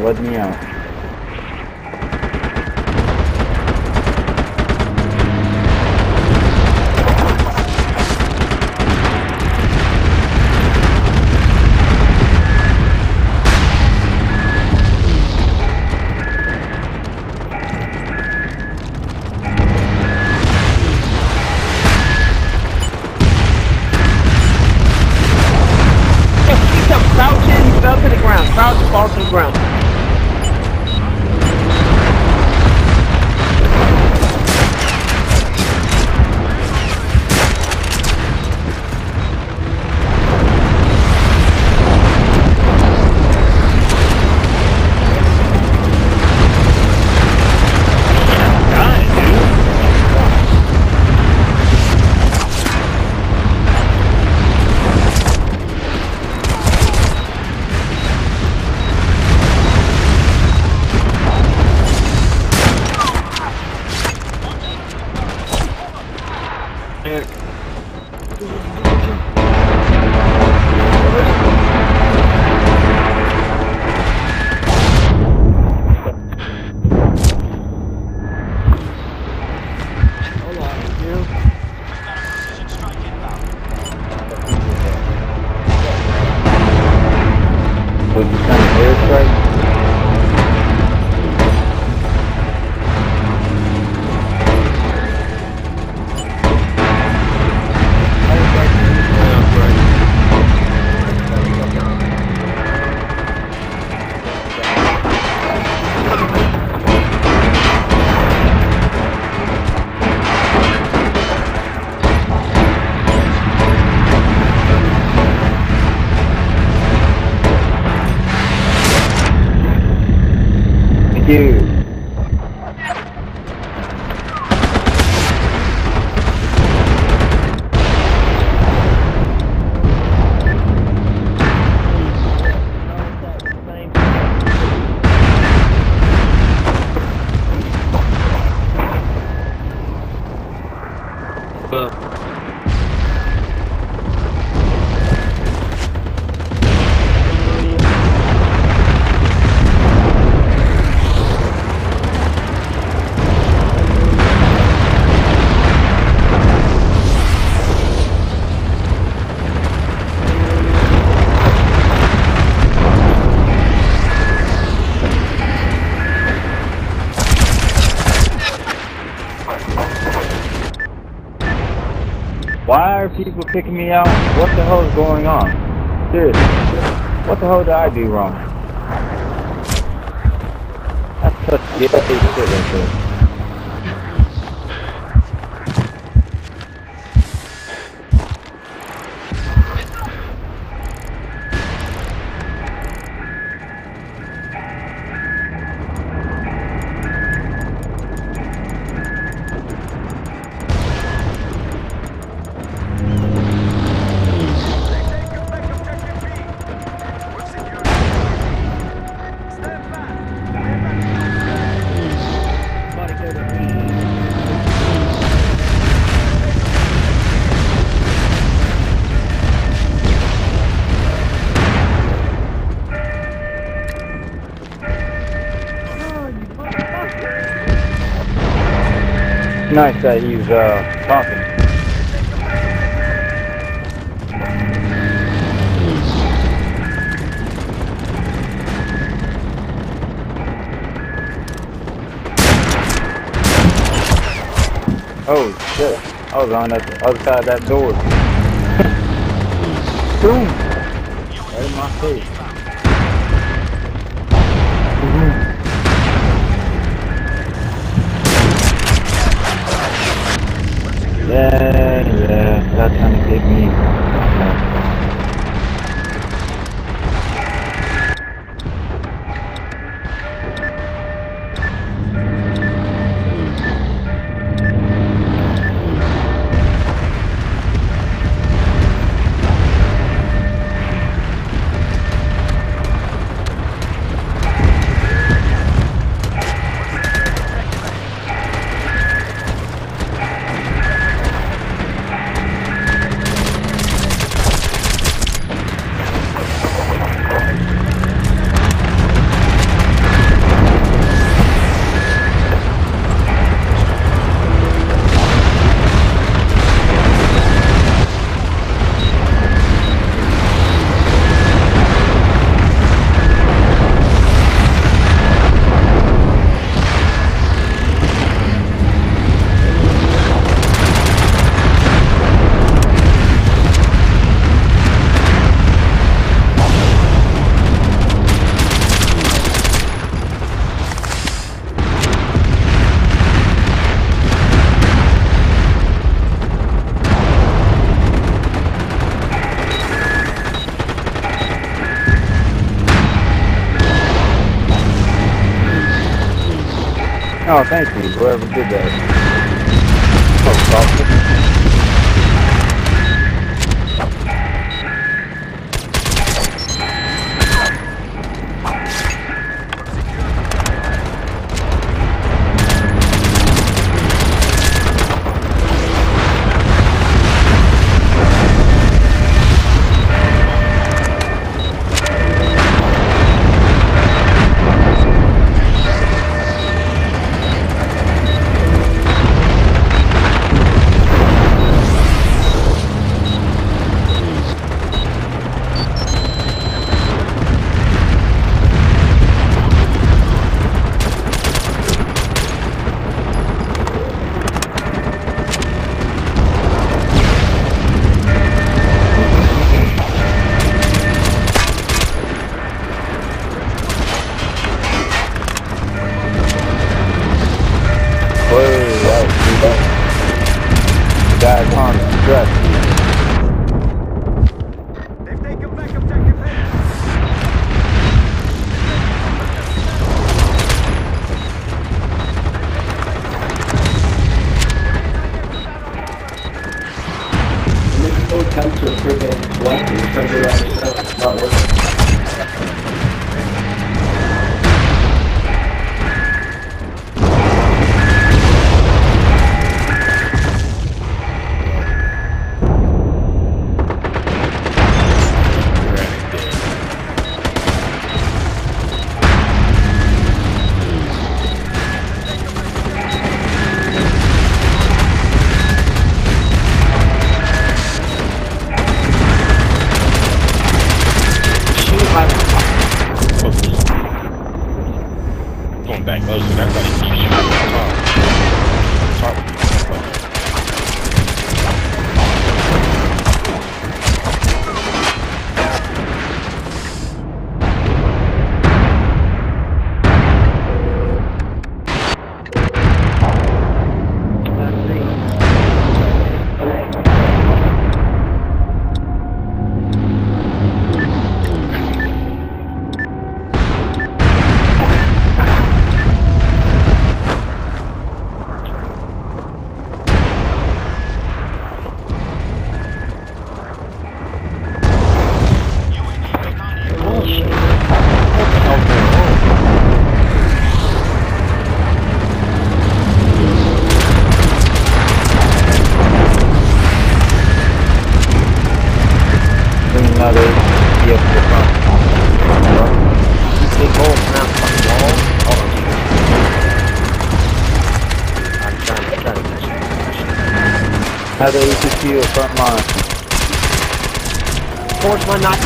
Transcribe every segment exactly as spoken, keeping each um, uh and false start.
let me out. Fell to the ground. Crouch and fall to the ground. Was you trying to airstrike? Dude. Why are people kicking me out? What the hell is going on? Seriously, what the hell did I do wrong? That's such gay shit right there. Nice that he's uh, talking. Oh shit, I was on that other side of that door. Boom! Right in my face. Mm-hmm. Yeah, yeah, that's trying to get me. Oh, thank you, whoever did that. Oh, softly. Guys on stress. They've taken back objective head. There's no attempt to prevent left and turn around itself. It's not working. Going back closer, that's how they keep shooting on top. Top. Another E F to the front. You see gold around the wall? Oh, I'm trying to try to catch you. Another E F to the front line. Force my knife.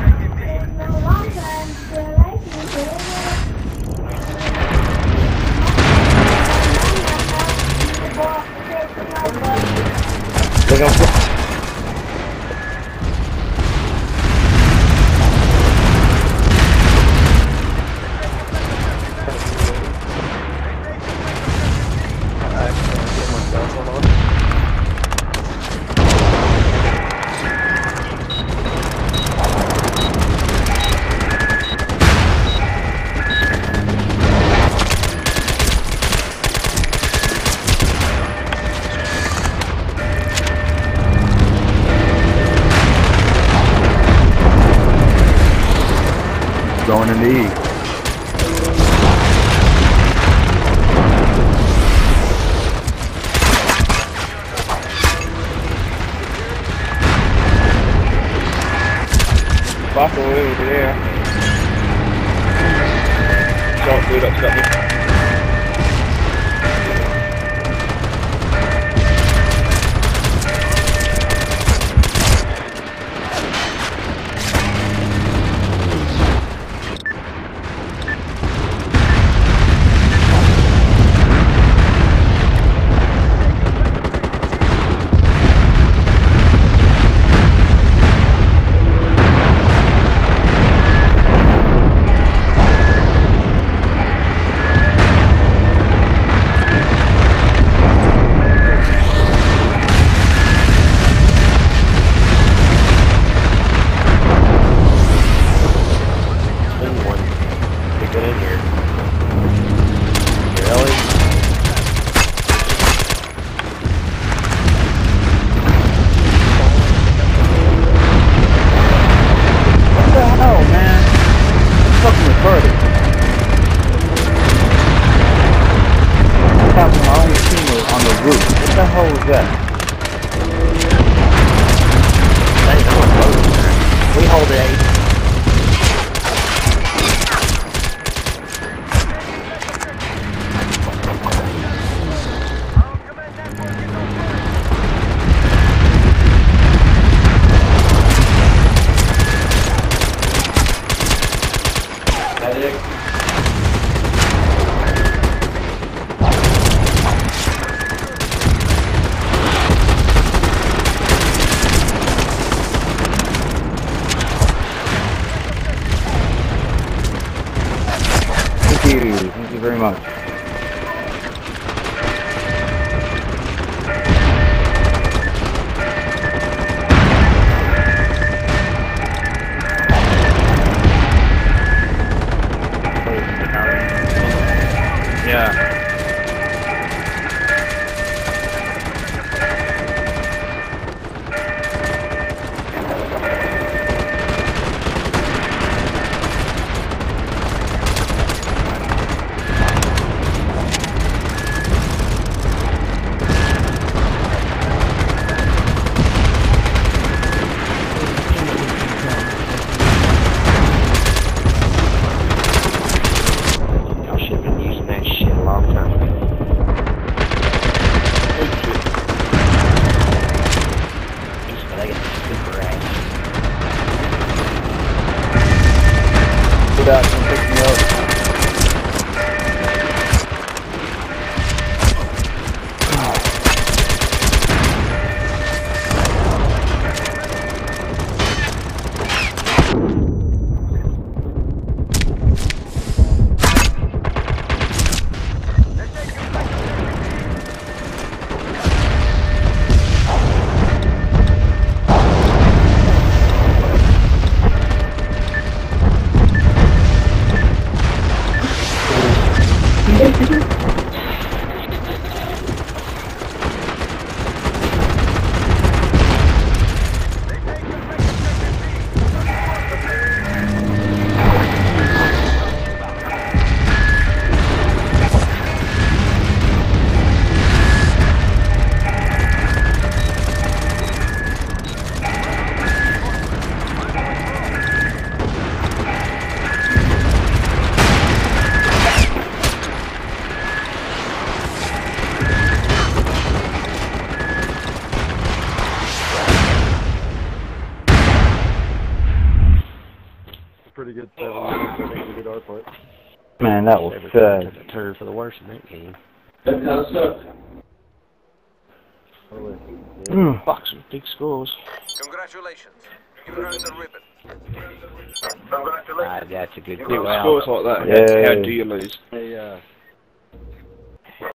They're gonna put going in the E. Back away over there. Shot through that stuff. much. Yeah. That can pick me up. Pretty good seven. Good art point. Man, that was sad. Took a turn for the worse in that game. That kind of sucked. Mm. Fuck, some big scores. Congratulations. You earned the ribbon. Ah, that's a good Big goal. scores like that. Yeah. How do you lose? Hey, uh,